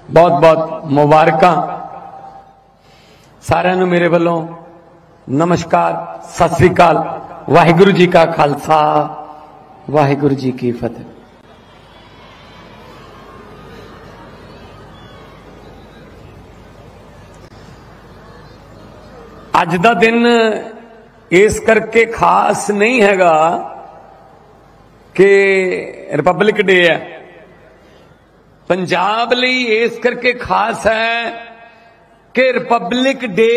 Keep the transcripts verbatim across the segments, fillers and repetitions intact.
बहुत बहुत मुबारक। सारिਆਂ ਨੂੰ मेरे वालों नमस्कार, सत श्री अकाल, वाहिगुरु जी का खालसा, वाहिगुरु जी की फतेह। अज का दिन इस करके खास नहीं हैगा कि रिपब्लिक डे है, पंजाब लई इस करके खास है कि रिपब्लिक डे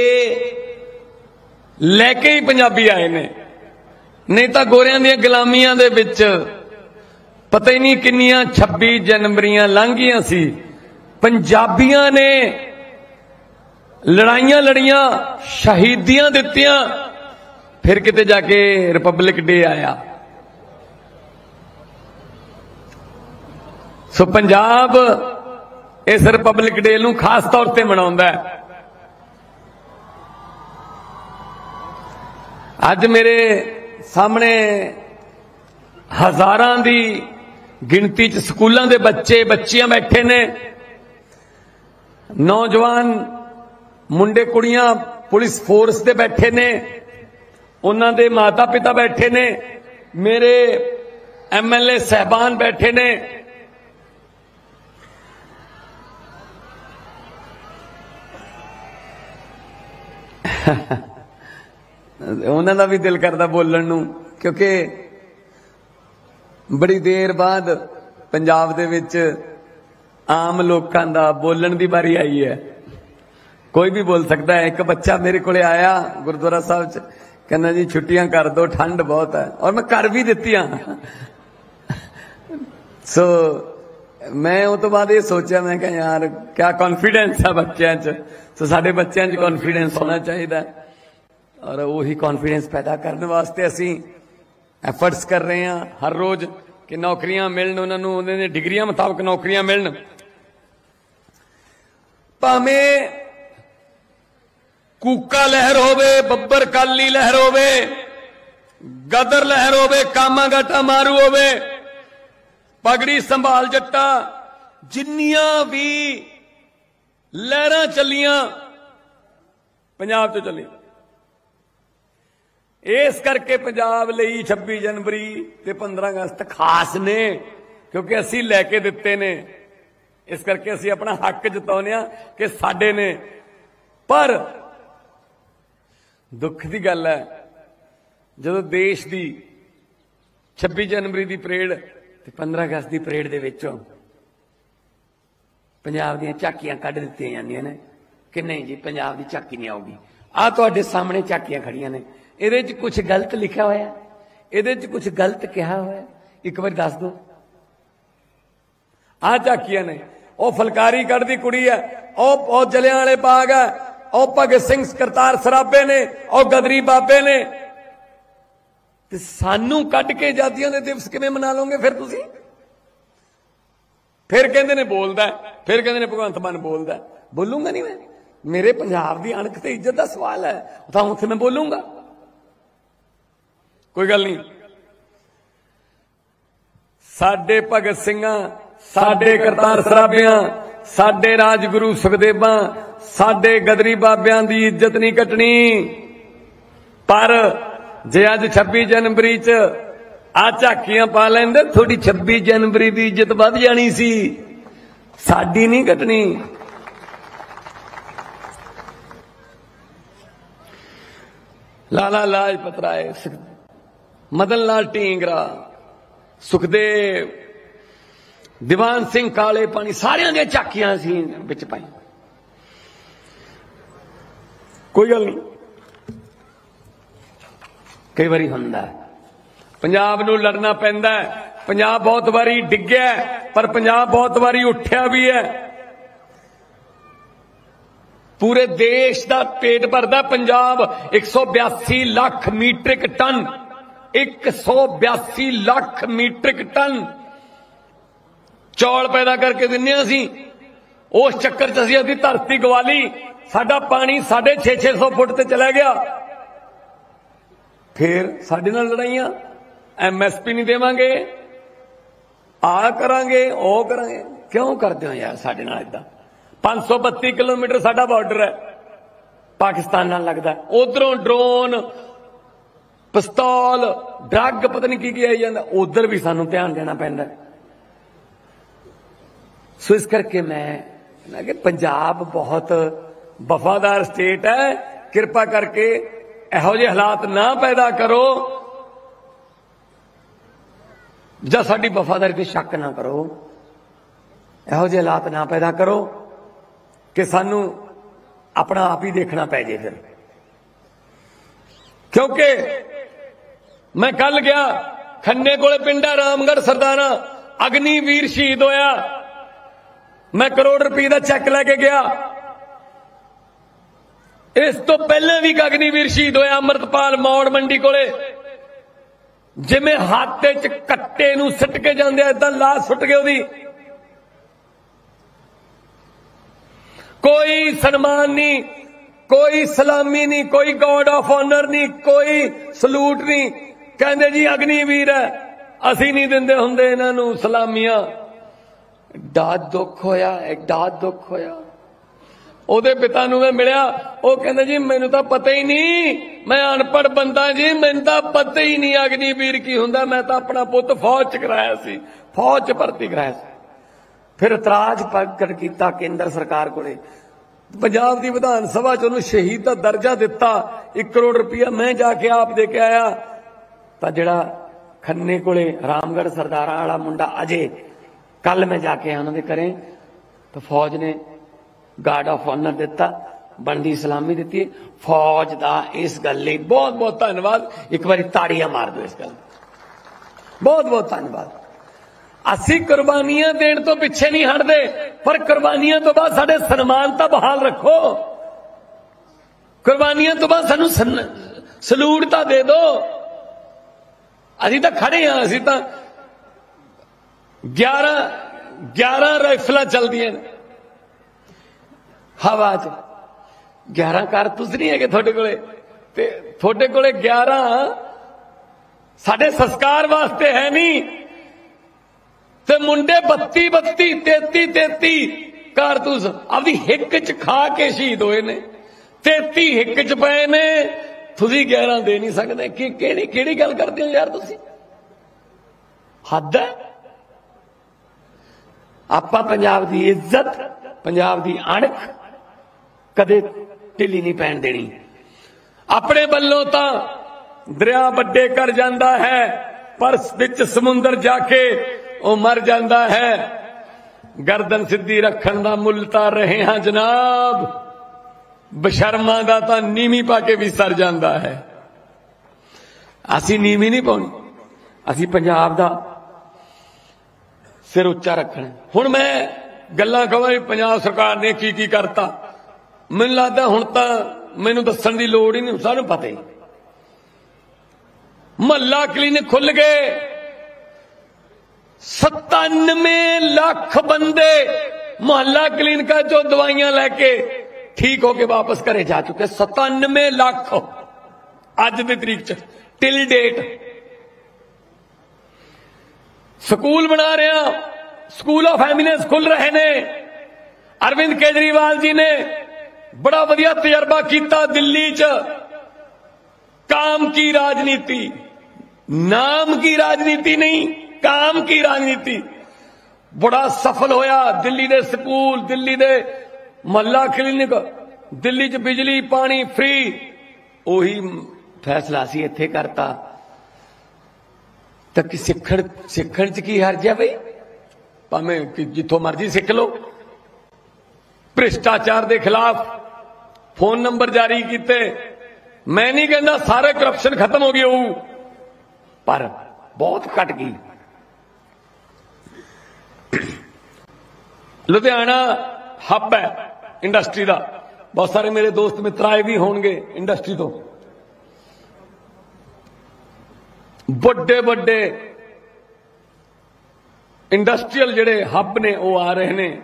लैके ही पंजाबी आए ने, नहीं तो गोरियां दी गुलामियां दे विच पता ही नहीं किन्नियां छब्बी जनवरियां लंघियां सी। पंजाबियां ने लड़ाइयां लड़ियां, शहीदियां दित्तियां, फिर किते जाके रिपब्लिक डे आया। सो पंजाब इस रिपब्लिक डे नूं खास तौर पर मनाउंदा है। अज मेरे सामने हजारां दी गिनती च स्कूलों के बच्चे बच्चियां बैठे ने, नौजवान मुंडे कुड़ियां पुलिस फोर्स दे बैठे ने, उन्हां दे माता पिता बैठे ने, मेरे एम एल ए साहबान बैठे ने। उन्हां दा भी दिल करदा बोलण नूं, क्योंकि बड़ी देर बाद पंजाब दे विच आम लोकां दा बोलण दी बारी आई है। कोई भी बोल सकता है। एक बच्चा मेरे को आया गुरुद्वारा साहब च, कहना जी छुट्टियां कर दो, ठंड बहुत है, और मैं कर भी दित्तियां। सो मैं उस तो बाद ये सोचा, मैं कहा यार क्या कॉन्फिडेंस है बच्चों च। सो साडे बच्चों च कॉन्फिडेंस होना चाहिए, और वही कॉन्फिडेंस पैदा करने वास्ते असी एफर्ट्स कर रहे हैं हर रोज कि नौकरियां मिलन, उन्होंने उन्होंने डिग्रियां मुताबिक नौकरियां मिलन। भावें कूका लहर होवे, बब्बर काली लहर होवे, गदर लहर होवे, कामा गाटा मारू होवे, पगड़ी संभाल जट्टा, जिन्नियां भी लहरां चलियां पंजाब तो चली। इस करके पंजाब लई छब्बी जनवरी ते पंद्रह अगस्त खास ने, क्योंकि असी लैके दिते ने। इस करके असी अपना हक जताउने आ कि साडे ने। पर दुख की गल है, जो देश की छब्बी जनवरी की परेड ते पंद्रह अगस्त की परेड दे विचों पंजाब दीयां झाकियां कढ दित्तियां जांदियां ने कि नहीं जी पंजाब की झाकी नहीं आऊगी। आ तुहाडे सामने झाकियां खड़ियां ने, इहदे च कुछ गलत लिखा होया, इहदे च कुछ गलत कहा होया, एक बार दस दो। आ झाकियां ने, ओ फुलकारी कढ़दी कुड़ी है, ओ ओ जलियांवाले बाग है, ओ भगत सिंह करतार सराबे ने, ओ गदरी बाबे ने, ते सानू कढ़ के आजादियां दे दिवस किवें मना लोगे फिर तुसीं? फिर कहंदे ने बोलदा है, फिर कहंदे ने भगवंत मान बोलदा है। बोलूंगा नहीं मैं, मेरे पंजाब की अणख ते इज्जत का सवाल है, तां उत्थे मैं बोलूंगा, कोई गल नहीं। साडे भगत सिंहां, साडे करतार सराबियां, साडे राजगुरु सुखदेवां, साडे गदरी बाबियां दी इज्जत नहीं कटनी। पर जे अज छब्बी जनवरी च आ झाकियां पा लेंदे, थोड़ी छब्बी जनवरी की इज्जत वध जानी सी, साडी नहीं कटनी। लाला लाजपत राय, मदन लाल ढींगरा, सुखदेव, दीवान सिंह काले पानी, सारियां दी झाकियां सी विच पाई। कोई गल नहीं, कई बारी हुंदा है पंजाब नूं लड़ना पैंदा है। पंजाब बहुत बारी डिग्या, पर पंजाब बहुत बारी उठ्या भी है। पूरे देश का पेट भरदा पंजाब। एक सौ बयासी लाख मीट्रिक टन, एक सौ बयासी लाख मीट्रिक टन चौल पैदा करके दिन्ने असीं। उस चक्कर च असीं अदी धरती गवाली, साडा पानी साढ़े छे छे सौ फुट ते चला गया। फिर साडे नाल लड़ाइयां, एम एस पी नहीं देवांगे, आ करांगे, ओ करांगे। क्यों करते हो यार साडे नाल इदां? पांच सौ बत्ती किलोमीटर साडा बॉर्डर है पाकिस्तान नाल लगदा। उधरों ड्रोन पिस्तौल ड्रग पता नहीं की की आई जाता, उधर भी सानू ध्यान देना पैंदा। सो इस करके मैं कि पंजाब बहुत वफादार स्टेट है, कृपा करके इहो जिहे हालात ना पैदा करो ਜਾਂ ਸਾਡੀ ਵਫਾਦਾਰੀ ਤੇ ਸ਼ੱਕ ਨਾ ਕਰੋ, ਇਹੋ ਜਿਹੇ ਹਾਲਾਤ ਨਾ ਪੈਦਾ ਕਰੋ ਕਿ ਸਾਨੂੰ ਆਪਣਾ ਆਪ ਹੀ ਦੇਖਣਾ ਪੈ ਜੇ। ਫਿਰ ਕਿਉਂਕਿ ਮੈਂ ਕੱਲ ਗਿਆ ਖੰਨੇ ਕੋਲੇ ਪਿੰਡਾ ਰਾਮਗੜ੍ਹ ਸਰਦਾਰਾ ਅਗਨੀਵੀਰ ਸ਼ਹੀਦ ਹੋਇਆ, मैं करोड़ रुपये का चैक लैके गया। इस तो पहले भी अग्निवीर शहीद होया अमृतपाल मौड़ मंडी कोले, जिमें हाथे च कट्टे नूं सिट के जांदे इदां लाश सुट गई ओदी, कोई सन्मान नहीं, कोई सलामी नहीं, कोई गॉड ऑफ ऑनर नहीं, कोई सलूट नहीं। कहंदे जी अग्निवीर है, असीं नहीं दिंदे हुंदे इन्हां नूं सलामियां। डाद दुख होया, एक डाद दुख होया। ओदे पिता नूं मैं मिलिया, वो कहंदा जी मैनूं तां पता ही नहीं, मैं अनपढ़ बंदा जी, मैनूं तां पता ही नहीं अग्निवीर की हुंदा, मैं तां अपना पुत्त फौज च कराया सी, फौज च भर्ती कराया सी। फिर इतराज प्रगट कीता केंद्र सरकार कोले, पंजाब दी विधान सभा च उहनूं शहीद दा दर्जा दिता, एक करोड़ रुपया मैं जाके आप दे के आया। तां जिहड़ा खन्ने कोले रामगढ़ सरदारा वाला मुंडा अजय, कल मैं जाके आया उन्होंने घरें, तो फौज ने गार्ड ऑफ ऑनर दिता, बनदी सलामी दी। फौज का इस गल बहुत बहुत धन्यवाद, एक बार ताड़ियां मार दो इस गल, बहुत बहुत धन्यवाद। असी कुर्बानियां देने तो पिछे नहीं हटते, पर कुर्बानियां तो बाद साडे सन्मान तो बहाल रखो, कुर्बानियां तो बाद सानू सलूट तो दे दो। असी तो खड़े हाँ, असी तो ग्यारह ग्यारह राइफल चलदियां हवा च, ग्यारह कारतूस नहीं है थोड़े कोले, ते थोड़े कोले ग्यारह साडे संस्कार वास्ते है नहीं, ते मुंडे बत्ती बत्ती तेती तेती कारतूस अपनी हिक च खा के शहीद होए ने, तेती हिक च पे ने, तुसी ग्यारह दे नहीं सकते। कि केड़ी केड़ी गल करते हो यार, तुसी हद है। आपां पंजाब दी इज्जत, पंजाब दी अणख कदे ढिली नहीं पैण देनी। अपने वल्लों तां दरिया वड्डे कर जांदा है, पर विच समुंदर जाके वो मर जांदा है। गर्दन सिद्धी रखण दा मुल तां रहे हां जनाब, बशर्मा दा तां नीवी पा के भी सर जांदा है। असीं नीवी नहीं पाउणी, असीं पंजाब दा सिर उच्चा रखना। हुण मैं गल्लां कहां पंजाब सरकार ने की की करता, मैनूं लगदा हुण तां मैनूं दस्सण दी लोड़ ही नहीं, सानूं पता ही। महल्ला क्लीनिक खुल गए, सतानवे लाख बंदे मोहल्ला क्लीनिक चो दवाइयां लैके ठीक होके वापस घरे जा चुके। सतानवे लाख अज की तरीक च टिल डेट। स्कूल बना रहे, स्कूल ऑफ एमिनेंस खुल रहे ने। अरविंद केजरीवाल जी ने बड़ा वधिया तजर्बा किया दिल्ली च। काम की राजनीति, नाम की राजनीति नहीं, काम की राजनीति बड़ा सफल होया। दिल्ली दे स्कूल, दिल्ली दे मोहल्ला क्लिनिक, दिल्ली च बिजली पानी फ्री। उही फैसला सी इत्थे करता। तो कि सिखण सिखण च की हर्ज है बई, भावें कि जिथों मर्जी सिख लो। भ्रिष्टाचार के खिलाफ फोन नंबर जारी किए। मैं नहीं कहना सारे करप्शन खत्म हो गई हो, पर बहुत घट गई। लुधियाना हब है इंडस्ट्री का, बहुत सारे मेरे दोस्त मित्र आए भी होंगे इंडस्ट्री तो। बड़े बड़े इंडस्ट्रीयल जिहड़े हब ने वो आ रहे ने।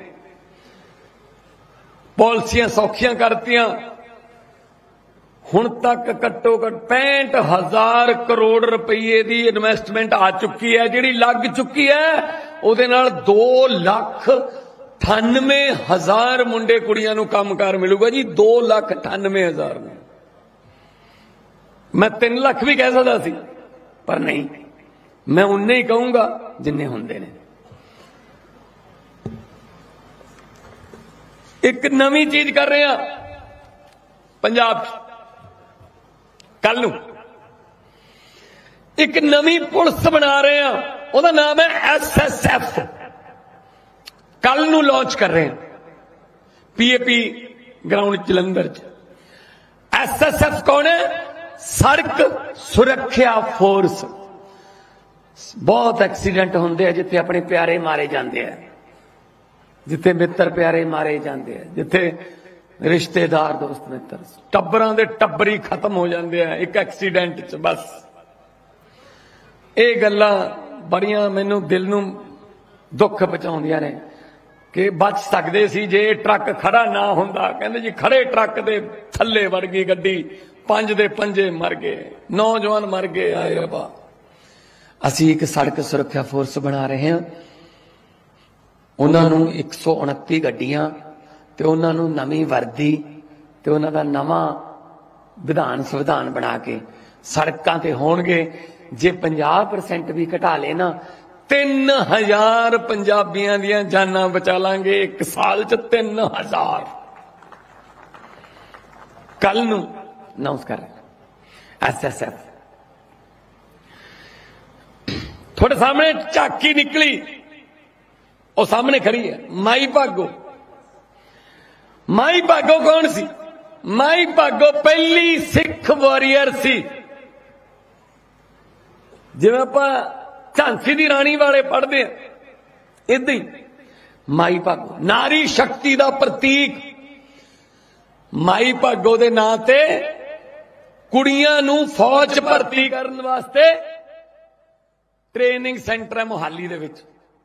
पॉलिसियां सौखियां करतियां। हुण तक घट्टो घट पैंठ हजार करोड़ रुपये की इन्वेस्टमेंट आ चुकी है, जिहड़ी लग चुकी है। उहदे नाल दो लाख अठानवे हजार मुंडे कुड़ियां नूं कामकार मिलूगा जी, दो लाख अठानवे हजार नूं। मैं तीन लाख भी कह सकता सी, पर नहीं, मैं उन्ने ही कहूंगा जिन्ने हुंदे ने। एक नवी चीज कर रहे हैं पंजाब, कल नूं एक नवी पुलिस बना रहे हैं, उसका नाम है एस एस एफ। कल नूं लॉन्च कर रहे हैं पीएपी ग्राउंड जलंधर च। एस एस एफ कौन है? सड़क सुरक्षा फोर्स। बहुत एक्सीडेंट होंगे हैं जिथे अपने प्यारे मारे जाते हैं, जिथे मित्र प्यारे मारे जाते हैं, जिथे रिश्तेदार दोस्त मित्र टब्बरां दे टब्बरी खत्म हो जाते हैं एक एक्सीडेंट च। बस ये गल्लां बड़ियां मैनू दिल नूं दुख पहुंचाउंदियां ने कि बच सकते सी जे ट्रक खड़ा ना हुंदा। कहंदे जी खड़े ट्रक दे थल्ले वड़ गई गड्डी, पंज दे पंजे मर गए, नौजवान मर गए। आए रब्बा, असी एक सड़क सुरक्षा फोर्स बना रहे हैं। उन्होंने एक सौ उनती गड्डियां ते उन्होंने नवी वर्दी ते उन्हों का नवा विधान संविधान बना के सड़कों ते होणगे। जे पचास परसेंट भी घटा लेना, तीन हजार पंजाबियों दियां जानां बचा लांगे एक साल च। तीन हजार कल नूं अनाउंस कर रहे एस एस एफ। थोड़े सामने झाकी निकली, वो सामने खड़ी है माई भागो। माई भागो कौन सी? माई भागो पहली सिख वॉरियर सी। जिवें आपां झांसी दी राणी वाले पढ़ते हैं, इदां ही माई भागो नारी शक्ति का प्रतीक। माई भागो दे नां ते कुड़ियां नूं फौज भर्ती करन वास्ते ट्रेनिंग सेंटर है मोहाली दे विच।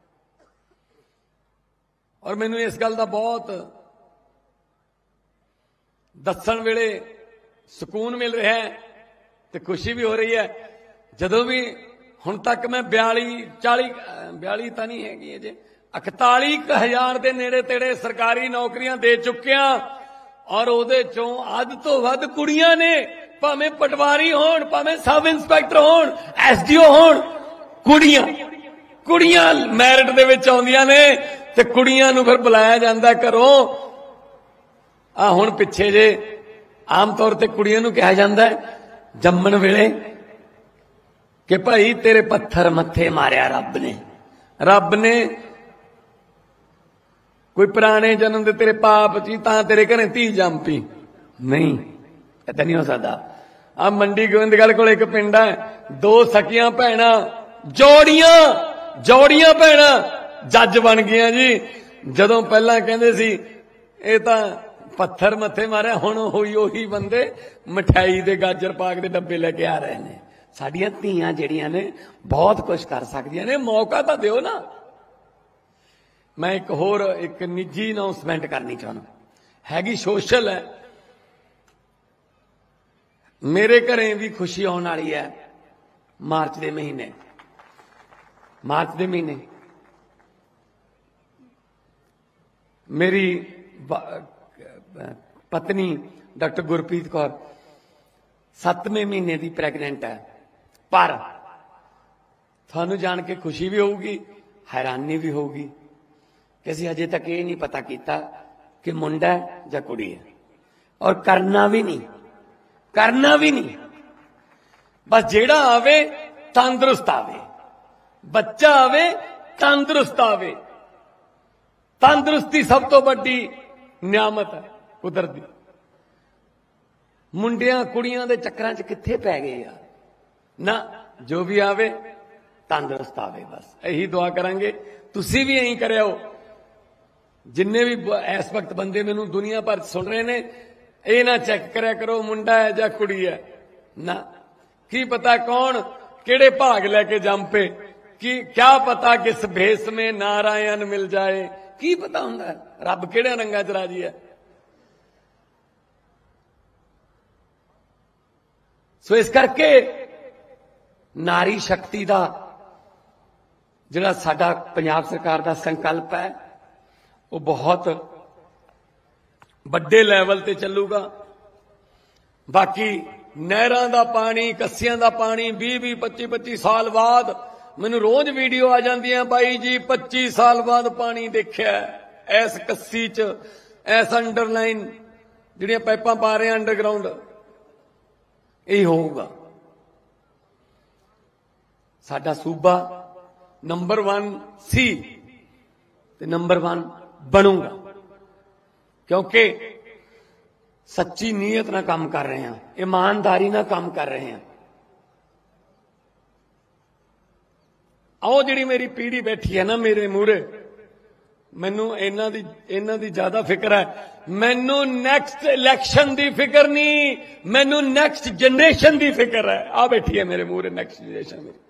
और मैनूं इस गल दा बहुत दस्सण वेले सुकून मिल रहा है ते खुशी भी हो रही है। जदों भी हुण तक मैं बयाली चाली बयाली तो नहीं हैगी अजे इकताली हजार के नेड़े तेड़े सरकारी नौकरियां दे चुकिया। और उहदे चों अध तो वध कुड़ियां ने, भावें पटवारी होण, भावें सब इंस्पैक्टर होण, एसडीओ होण, कुड़ियां कुड़ियां मैरिट दे विच आउंदियां ने ते कुड़ियां नूं फिर बुलाया जांदा घरों। आ हुण पिछे जे आम तौर ते कुड़ियां नूं कहा जांदा है जम्मण वेले कि भाई तेरे पत्थर मत्थे मारिया रब ने, रब ने कोई पुराने जन्म दे तेरे पाप ची तां तेरे घरें धी जम पी। नहीं, ऐसा नहीं हो सकता। आ मंडी गोविंदगढ़ कोल एक पिंड है, दो सकियां भैणां जोड़ियां जोड़ियां भैणां जज बन गईयां जी। जदों पहलां कहंदे सी ये तां पत्थर मत्थे मारे, हुण होई ओही बंदे मिठाई दे गाजर पाक दे डब्बे लेके आ रहे ने। साडियां धीआं जिहड़ियां ने बहुत कुछ कर सकदियां ने, मौका तां दिओ ना। मैं एक होर एक निजी अनाउंसमेंट करनी चाहना, हैगी सोशल है। मेरे घरें भी खुशी आने वाली है मार्च के महीने। मार्च के महीने मेरी पत्नी डॉक्टर गुरप्रीत कौर सतवें महीने की प्रेगनेंट है। पर थानू जान के खुशी भी होगी, हैरानी भी होगी कि असीं अजे तक ये नहीं पता किया कि मुंडा है या कुड़ी है। और करना भी नहीं, करना भी नहीं। बस जेड़ा आवे तंदुरुस्त आवे, बच्चा आवे तंदुरुस्त आवे। तंदुरुस्ती सब तो बड़ी नियामत है कुदरत दी। मुंडियां कुड़ियां दे चक्करां च कित्थे पै गए यार ना। जो भी आवे तंदुरुस्त आवे, बस यही दुआ करांगे। तुसी भी यही करो। जिन्ने भी इस वक्त बंदे मैनू दुनिया भर सुन रहे ने, ये ना चेक करया करो मुंडा है या कुड़ी है ना। की पता कौन केड़े भाग लेके जम पे, कि क्या पता किस भेष में नारायण मिल जाए। की पता हुंदा है रब केड़े रंगा च राजी है। सो इस करके नारी शक्ति का जिहड़ा साडा पंजाब सरकार का संकल्प है, वो बहुत ਵੱਡੇ ਲੈਵਲ ਤੇ ਚੱਲੂਗਾ। ਬਾਕੀ ਨਹਿਰਾਂ ਦਾ ਪਾਣੀ, ਕੱਸੀਆਂ ਦਾ ਪਾਣੀ ਵੀਹ ਵੀਹ ਪੱਚੀ ਪੱਚੀ ਸਾਲ ਬਾਅਦ ਮੈਨੂੰ ਰੋਜ਼ ਵੀਡੀਓ ਆ ਜਾਂਦੀਆਂ, ਬਾਈ ਜੀ ਪੱਚੀ ਸਾਲ ਬਾਅਦ ਪਾਣੀ ਦੇਖਿਆ ਇਸ ਕੱਸੀ 'ਚ, ਇਸ ਅੰਡਰਲਾਈਨ ਜਿਹੜੀਆਂ ਪਾਈਪਾਂ ਪਾ ਰਹੇ ਅੰਡਰਗਰਾਉਂਡ, ਇਹੀ ਹੋਊਗਾ। ਸਾਡਾ ਸੂਬਾ ਨੰਬਰ वन ਸੀ ਤੇ ਨੰਬਰ वन ਬਣੂਗਾ, क्योंकि सच्ची नीयत ना काम कर रहे हैं, ईमानदारी ना काम कर रहे हैं। आओ जी मेरी पीढ़ी बैठी है ना मेरे मूहरे, मैनू इन्हां दी इन्हां दी ज्यादा फिक्र है। मैनू नैक्सट इलैक्शन दी फिक्र नहीं, मैनू नैक्सट जनरेशन दी फिक्र है। आ बैठी है मेरे मूहरे नैक्सट जनरेशन मेरी।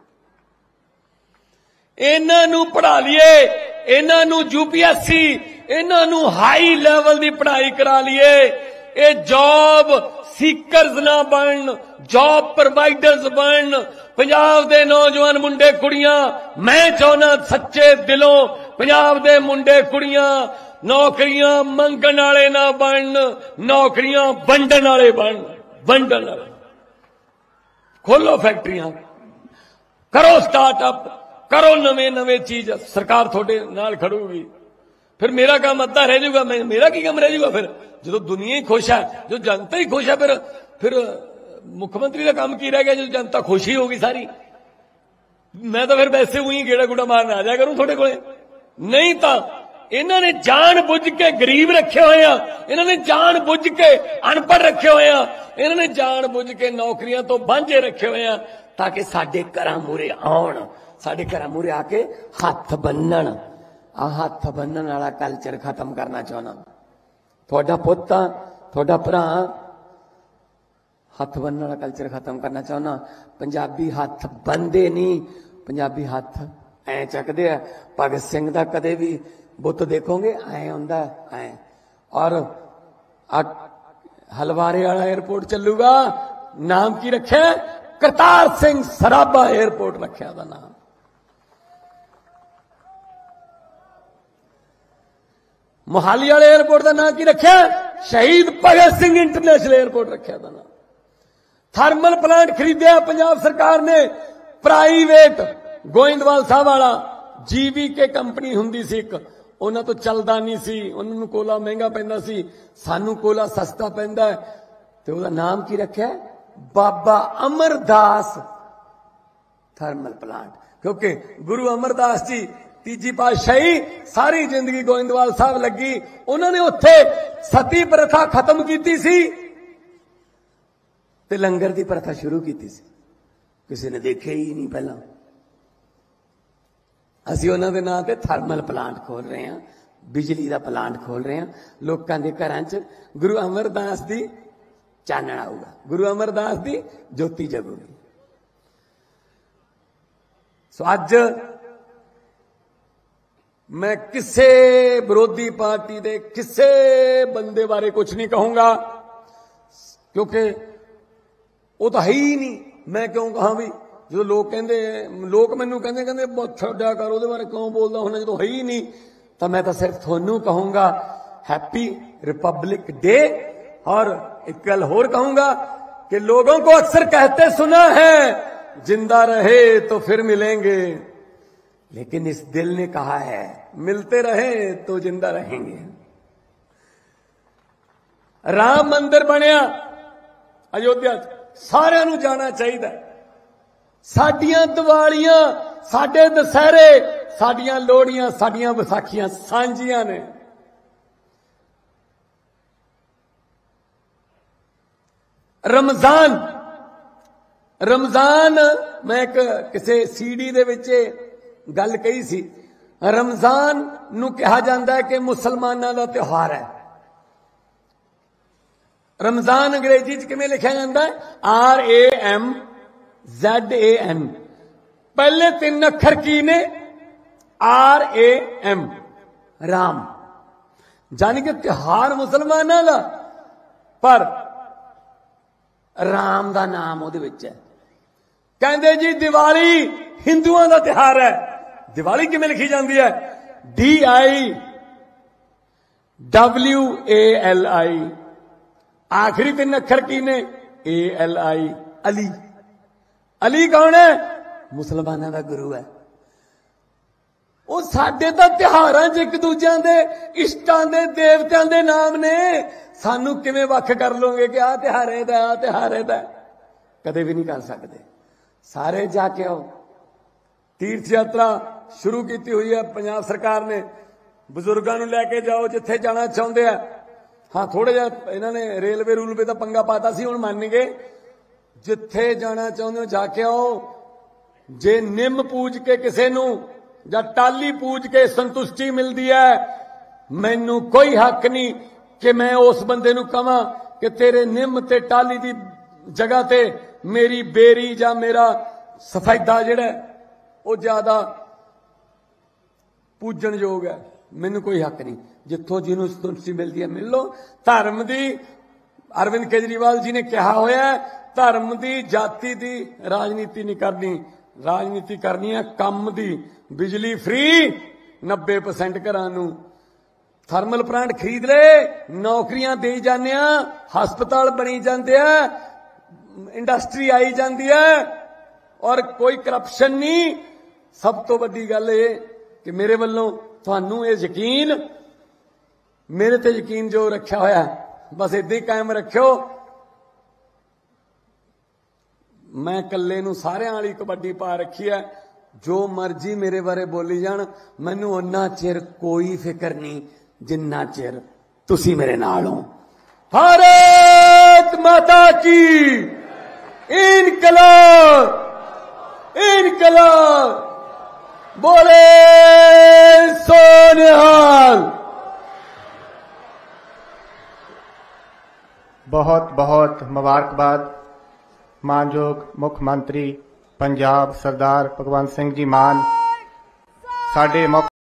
इन्हां नू पढ़ा लीए, इन्हां नू यूपीएससी, इन्हां नू हाई लेवल दी पढ़ाई करा लीए, ये जॉब सीकर्स ना बन, जॉब प्रोवाइडर्स बन। पंजाब दे नौजवान मुंडे कुड़ियां, मैं चाहना सच्चे दिलों पंजाब दे मुंडे कुड़ियां नौकरियां मंगण वाले ना बन, नौकरियां वंडण वाले बन, वंडण वाले। खोलो फैक्ट्रियां, करो स्टार्टअप, करो नवे नवे चीज, सरकार थोड़े नाल खड़ूगी। फिर मेरा काम अद्धा रह जाऊगा, मैं मेरा की काम रह जाऊगा। फिर जो दुनिया ही खुश है, जो जनता ही खुश है, फिर फिर मुख्यमंत्री का काम की रह गया जो जनता खुश ही होगी सारी। मैं तो फिर वैसे हुई गेड़ा गुड़ा मारने आ जाया करूं थोड़े को। नहीं तो इन्होंने जान बुझ के गरीब रखे हुए हैं, इन्होंने जान बुझ के अनपढ़ रखे हुए हैं, इन्होंने जान बुझ के नौकरियां तो वांझे रखे हुए हैं, ताकि साडे घरां मूहरे आउण, साडे घरां मूहरे आके हथ बन्नण। आ हथ बन्नण वाला कल्चर खत्म करना चाहना। थोड़ा पुत थोड़ा भरा हथ बन्नण वाला कल्चर खत्म करना चाहना। पंजाबी हथ बंदे नहीं, पंजाबी हथ ऐ चकदे आ। भगत सिंह दा कदे भी बुत देखोगे ऐ हुंदा ऐ। और हलवारे वाला एयरपोर्ट चलूगा, नाम की रखे? करतार सिंह सराभा एयरपोर्ट रखा दा नाम। मोहाली वाले एयरपोर्ट का नाम की रखा? शहीद भगत सिंह इंटरनेशनल एयरपोर्ट रखा था नाम। थर्मल प्लांट खरीदया पंजाब सरकार ने, प्राइवेट गोइंदवाल साहब वाला जीवी के कंपनी हुंदी सी एक, उन्हां तो चलदा नहीं सी, उन्हां नूं कोला महंगा पैंदा सी, सानू कोला सस्ता पैंदा है। ते उहदा नाम की रखा? Baba Amardas thermal plant. क्योंकि गुरु अमरदास जी तीजी पातशाही सारी जिंदगी गोइंदवाल साहब लगी, उन्होंने उत्थे सती प्रथा खत्म की सी ते लंगर की प्रथा शुरू की सी। किसी ने देखे ही नहीं पहला। असीं उन्हां दे नाम ते थर्मल प्लांट खोल रहे हैं, बिजली का प्लांट खोल रहे हैं। लोगों के घरां च गुरु अमरदास की चानण आऊगा, गुरु अमरदास की ज्योति जगूगी। सो अज मैं किसे विरोधी पार्टी दे किसे बंदे बारे कुछ नहीं कहूंगा, क्योंकि वो तो है ही नहीं। मैं क्यों कहा भी जो लोग कहते लोग मैनू कहते कहते बहुत छड्या कर उहदे बारे क्यों बोलदा हुंदा जो है ही नहीं। तो मैं तो सिर्फ थोनू कहूंगा हैप्पी रिपब्लिक डे। और एक गल होर कहूंगा कि लोगों को अक्सर कहते सुना है जिंदा रहे तो फिर मिलेंगे, लेकिन इस दिल ने कहा है मिलते रहे तो जिंदा रहेंगे। राम मंदिर बनया अयोध्या, सारे नू जाना चाहिए। साडियां दिवालियां, साडे दशहरे, साडियां लोहड़ियां, साडियां विसाखियां सांझियां ने। रमजान रमजान मैं एक किसी सीडी दे विच गल कही सी, रमजान नू कहा जाता है कि मुसलमानों का त्योहार है। रमजान अंग्रेजी च किवें लिखा जाता है? R A M Z A N. पहले तीन अखर की ने? R A M, Ram. जानी कि त्योहार मुसलमानों का, पर राम का नाम उहदे विच है। कहंदे जी दिवाली हिंदुओं का त्योहार है। दिवाली किवें लिखी जाती है? D I W A L I, आखिरी तीन अखर की ने A L I, Ali. Ali कौन है? मुसलमानों का गुरु है। वो साडे तां त्योहारां च एक दूजिਆਂ ਦੇ इष्टां दे देवतियां दे नाम ने, सानू किवें वख कर लोगे कि आ त्योहारे दा आ त्योहारे दा? कदे भी नहीं कर सकते। सारे जाके आओ। तीर्थ यात्रा शुरू की हुई है पंजाब सरकार ने, बजुर्गों नूं लैके जाओ जिथे जाना चाहते हैं। हाँ थोड़ा जिहा इन्होंने रेलवे रूलवे का पंगा पाता सी, हुण मान गए। जिथे जाना चाहते हो जाके आओ। जे निम पूज के किसी नूं जां टाली पूज के संतुष्टि मिलती है, मैनू कोई हक नहीं कि मैं उस बंदे नूं कहां कि तेरे निम ते टाली की जगह ते मेरी बेरी जां मेरा सफेदा जिहड़ा वो ज्यादा पूजन योग है। मैनू कोई हक नहीं। जिथों जिन्होंने संतुष्टि मिलती है मिल लो। धर्म की अरविंद केजरीवाल जी ने कहा होया है, धर्म की जाति की राजनीति नहीं करनी, राजनीति करनी है काम की। बिजली फ्री नब्बे परसेंट घरां नूं, थर्मल प्लांट खरीद ले, नौकरियां दे जाने, हस्पताल बनी जाते हैं, इंडस्ट्री आई जाती है और कोई करप्शन नहीं। सब तो वड्डी गल ये कि मेरे वालों तुहानू ये यकीन, मेरे ते यकीन जो रखा होया बस इदां ही कायम रखियो। मैं कल्ले नूं सारियां वाली कबड्डी पा रखी है। जो मर्जी मेरे बारे बोली जान, मैनू उन्ना चिर कोई फिक्र नहीं जिन्ना चिर तुसी मेरे नाल हो। भारत माता की इनकलाब, इनकलाब, बोले सोनिहाल। बहुत बहुत मुबारकबाद मानयोग मुख मंत्री पंजाब सरदार भगवंत सिंह जी मान। साडे